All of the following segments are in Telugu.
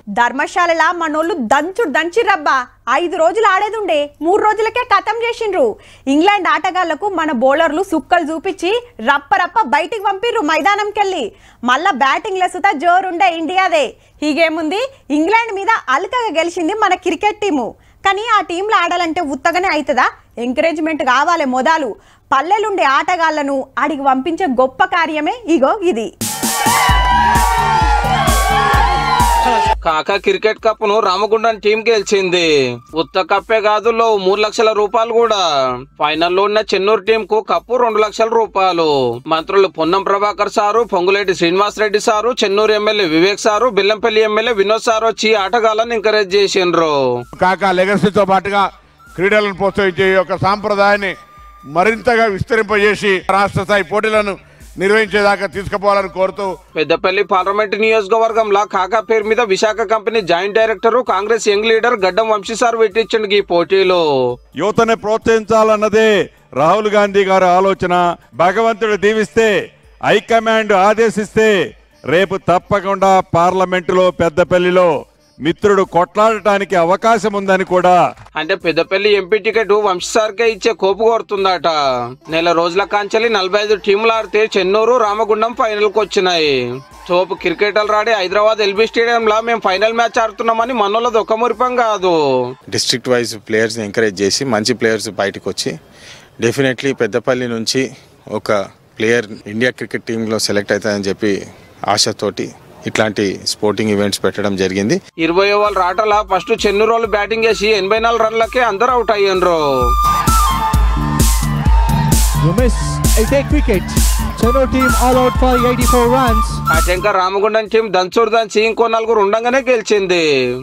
ధర్మశాలల మనోళ్ళు దంచిరబ్బా 5 రోజులు ఆడేదుండే 3 రోజులకే ఖతం చేసిండ్రు. ఇంగ్లాండ్ ఆటగాళ్లకు మన బౌలర్లు సుక్కలు చూపించి రప్ప బయటికి పంపిర్రు మైదానంకెళ్ళి. మళ్ళా బ్యాటింగ్ లెసుతా జోరుండే ఇండియాదే. హీగేముంది, ఇంగ్లాండ్ మీద అల్కగా గెలిచింది మన క్రికెట్ టీము. కానీ ఆ టీంలో ఆడాలంటే ఉత్తగానే అవుతుందా? ఎంకరేజ్మెంట్ కావాలి మొదలు. పల్లెలుండే ఆటగాళ్లను ఆడికి పంపించే గొప్ప కార్యమే ఇగో ఇది. కాకా క్రికెట్ కప్ ను రామగుండం టీం గెలిచింది. ఉత్త కప్పే కాదు, 3 లక్షల రూపాయలు కూడా. ఫైనల్లో ఉన్న చెన్నూరు టీం కు కప్పు 2 లక్షల రూపాయలు. మంత్రులు Ponnam Prabhakar sir, Ponguleti Srinivas Reddy sir, Chennur MLA Vivek sir, Bellampalli MLA Vinod sir వచ్చి ఆటగాళ్లను ఎంకరేజ్ చేసిండ్రు. కాకా లెగసీతో పాటుగా క్రీడలను ప్రోత్సహించే ఒక సాంప్రదాయాన్ని మరింతగా విస్తరింపజేసి రాష్ట్ర స్థాయి పోటీలను నిర్వహించేదాకా తీసుకుపోవాలని కోరుతూ పెద్దపల్లి పార్లమెంట్ నియోజకవర్గంలో కాకా పేరు మీద Visakha company joint director Congress young leader Gaddam Vamshi sir పెట్టించండి ఈ పోటీలో. యువతని ప్రోత్సహించాలన్నదే రాహుల్ గాంధీ గారి ఆలోచన. భగవంతుడు దీవిస్తే, హైకమాండ్ ఆదేశిస్తే రేపు తప్పకుండా పార్లమెంటులో పెద్దపల్లిలో మిత్రుడు కొట్లాడటానికి అవకాశం ఉందని కూడా. అంటే పెద్దపల్లి ఎంపీ టికెట్ వంశీసార్కే ఇచ్చే కోపు కోరుతుందట. నెల రోజుల కాంచెలి 45 టీంలు ఆడితే చెన్నూరు రామగుండం ఫైనల్ కు వచ్చినాయి. తోపు క్రికెటర్లు ఆడి హైదరాబాద్ ఎల్బీ స్టేడియంలో మేము ఫైనల్ మ్యాచ్ ఆడుతున్నామని మనోళ్ళది ఒక మురిపం కాదు. డిస్ట్రిక్ట్ వైజ్ ప్లేయర్స్ ఎంకరేజ్ చేసి మంచి ప్లేయర్స్ బయటకు వచ్చి డెఫినెట్లీ పెద్దపల్లి నుంచి ఒక ప్లేయర్ ఇండియా క్రికెట్ టీంలో సెలెక్ట్ అవుతాయని చెప్పి ఆశతోటి ఇట్లాంటి స్పోర్టింగ్ ఈవెంట్స్ పెట్టడం జరిగింది. 20 ఓవర్ల ఆటల ఫస్ట్ చెన్నూరు వాళ్ళు బ్యాటింగ్ చేసి 84 రన్లకే అందరూ అవుట్ అయ్యిండ్రు. అటెంక రామగుండం టీం దంచి ఇంకో 4 ఉండగానే గెలిచింది.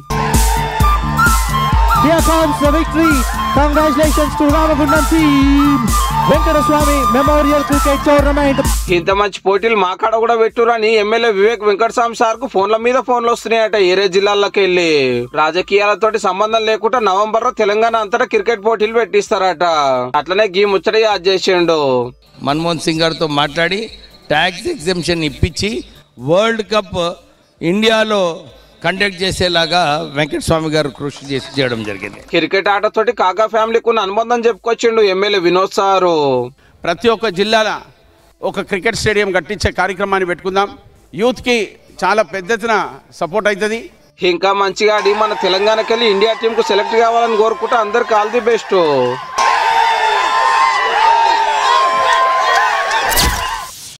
Here comes the victory. Congratulations to Ramagundam team. Venkataswamy memorial cricket tournament. ఇంత మంచి పోటీలు మా కాడ కూడా పెట్టురని ఎమ్మెల్యే వివేక్ వెంకటస్వామి సార్ కు ఫోన్ల మీద ఫోన్లు వస్తున్నాయట. ఏరే జిల్లాలకు వెళ్లి రాజకీయాలతోటి సంబంధం లేకుండా నవంబర్ లో తెలంగాణ అంతటా క్రికెట్ పోటీలు పెట్టిస్తారట. అట్లనే గీ ముచ్చట యాద్ చేసిండు. మన్మోహన్ సింగ్ గారితో మాట్లాడి ట్యాక్స్ ఎగ్జెంప్షన్ ఇప్పించి వరల్డ్ కప్ ఇండియాలో కండక్ట్ చేసేలాగా వెంకటస్వామి గారు కృషి చేయడం జరిగింది. క్రికెట్ ఆటతోటి కాకా ఫ్యామిలీకి ఉన్న అనుబంధం చెప్పుకొచ్చిండు ఎమ్మెల్యే వినోద్ సారు. ప్రతి ఒక్క జిల్లాల ఒక క్రికెట్ స్టేడియం కట్టించే కార్యక్రమాన్ని పెట్టుకుందాం. యూత్ కి చాలా పెద్ద ఎత్తున సపోర్ట్ అవుతుంది. ఇంకా మంచిగా ఆడి మన తెలంగాణకి వెళ్ళి ఇండియా టీం కు సెలెక్ట్ కావాలని కోరుకుంటే అందరికి ఆల్ ది బెస్ట్.